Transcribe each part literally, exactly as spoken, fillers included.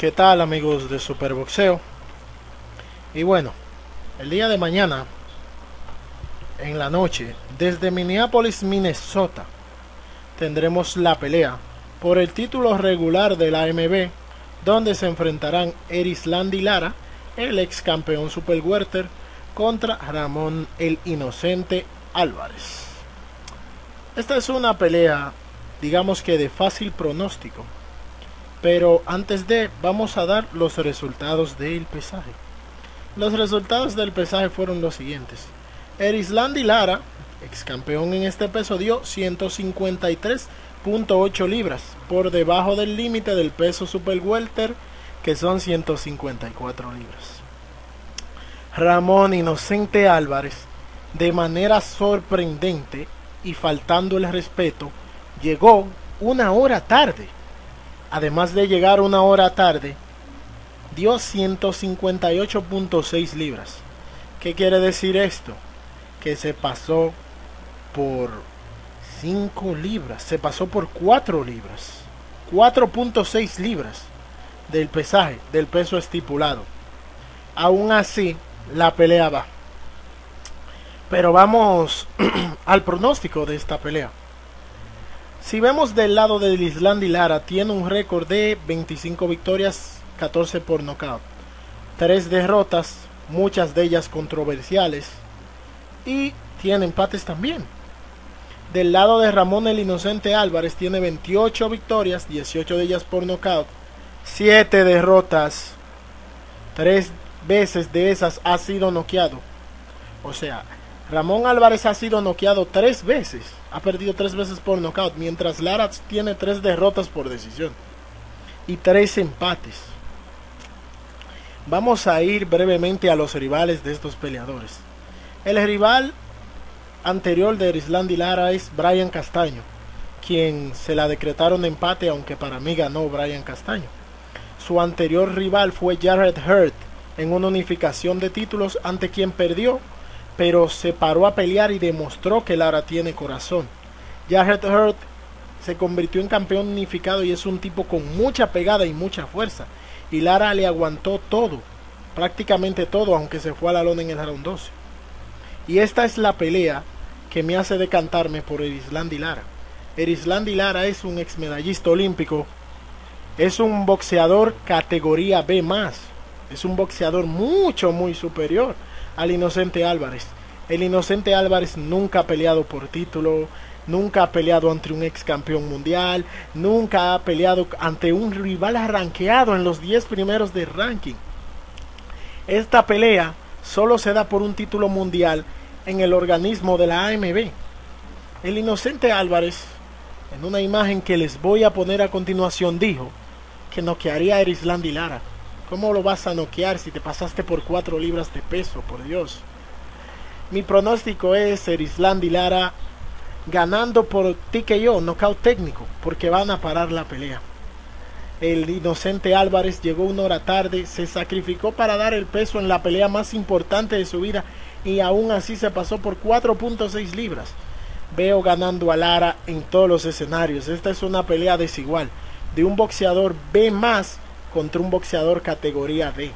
¿Qué tal, amigos de Superboxeo? Y bueno, el día de mañana, en la noche, desde Minneapolis, Minnesota, tendremos la pelea por el título regular de la A M B, donde se enfrentarán Erislandy Lara, el ex campeón super welter, contra Ramón el Inocente Álvarez. Esta es una pelea, digamos que de fácil pronóstico, pero antes de, vamos a dar los resultados del pesaje. Los resultados del pesaje fueron los siguientes. Erislandy Lara, ex campeón en este peso, dio ciento cincuenta y tres punto ocho libras, por debajo del límite del peso super welter, que son ciento cincuenta y cuatro libras. Ramón Inocente Álvarez, de manera sorprendente y faltando el respeto, llegó una hora tarde. Además de llegar una hora tarde, dio ciento cincuenta y ocho punto seis libras. ¿Qué quiere decir esto? Que se pasó por cinco libras, se pasó por cuatro libras, cuatro punto seis libras del pesaje, del peso estipulado. Aún así, la pelea va. Pero vamos al pronóstico de esta pelea. Si vemos del lado de Erislandy Lara, tiene un récord de veinticinco victorias, catorce por nocaut, tres derrotas, muchas de ellas controversiales, y tiene empates también. Del lado de Ramón el Inocente Álvarez, tiene veintiocho victorias, dieciocho de ellas por nocaut, siete derrotas, tres veces de esas ha sido noqueado. O sea, Ramón Álvarez ha sido noqueado tres veces, ha perdido tres veces por nocaut, mientras Lara tiene tres derrotas por decisión y tres empates. Vamos a ir brevemente a los rivales de estos peleadores. El rival anterior de Erislandy Lara es Brian Castaño, quien se la decretaron empate, aunque para mí ganó Brian Castaño. Su anterior rival fue Jarrett Hurd en una unificación de títulos, ante quien perdió, pero se paró a pelear y demostró que Lara tiene corazón. Jarrett Hurd se convirtió en campeón unificado y es un tipo con mucha pegada y mucha fuerza, y Lara le aguantó todo, prácticamente todo, aunque se fue a la lona en el round doce. Y esta es la pelea que me hace decantarme por Erislandy Lara. Erislandy Lara es un ex medallista olímpico, es un boxeador categoría B más, es un boxeador mucho muy superior al Inocente Álvarez. El Inocente Álvarez nunca ha peleado por título, nunca ha peleado ante un ex campeón mundial, nunca ha peleado ante un rival rankeado en los diez primeros de ranking. Esta pelea solo se da por un título mundial en el organismo de la A M B. El Inocente Álvarez, en una imagen que les voy a poner a continuación, dijo que noquearía a Erislandy Lara. ¿Cómo lo vas a noquear si te pasaste por cuatro libras de peso? Por Dios. Mi pronóstico es Erislandy Lara ganando por T K O, nocaut técnico, porque van a parar la pelea. El Inocente Álvarez llegó una hora tarde, se sacrificó para dar el peso en la pelea más importante de su vida, y aún así se pasó por cuatro punto seis libras. Veo ganando a Lara en todos los escenarios. Esta es una pelea desigual, de un boxeador B más contra un boxeador categoría D.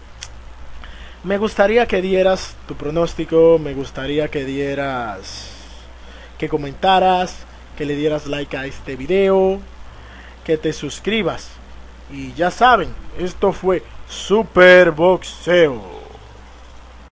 Me gustaría que dieras tu pronóstico, me gustaría que dieras, que comentaras, que le dieras like a este video, que te suscribas. Y ya saben, esto fue Superboxeo.